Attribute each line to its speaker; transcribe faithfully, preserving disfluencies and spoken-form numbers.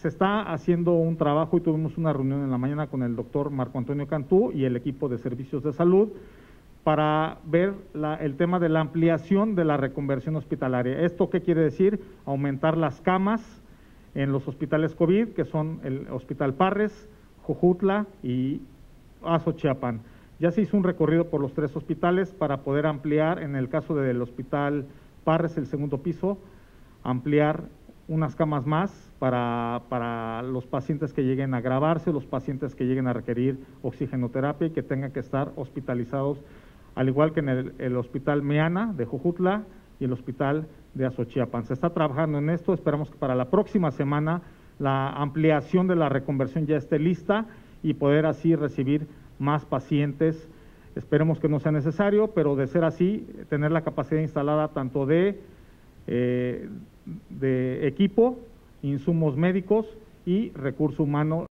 Speaker 1: se está haciendo un trabajo y tuvimos una reunión en la mañana con el doctor Marco Antonio Cantú y el equipo de servicios de salud para ver la, el tema de la ampliación de la reconversión hospitalaria. ¿Esto qué quiere decir? Aumentar las camas en los hospitales COVID, que son el Hospital Parres, Jojutla y Azochiapan. Ya se hizo un recorrido por los tres hospitales para poder ampliar, en el caso del Hospital Parres, el segundo piso, ampliar unas camas más para, para los pacientes que lleguen a agravarse, los pacientes que lleguen a requerir oxigenoterapia y que tengan que estar hospitalizados, al igual que en el, el Hospital Meana de Jojutla y el Hospital de Azochiapan. Se está trabajando en esto, esperamos que para la próxima semana la ampliación de la reconversión ya esté lista y poder así recibir más pacientes. Esperemos que no sea necesario, pero de ser así, tener la capacidad instalada tanto de Eh, de equipo, insumos médicos y recurso humano.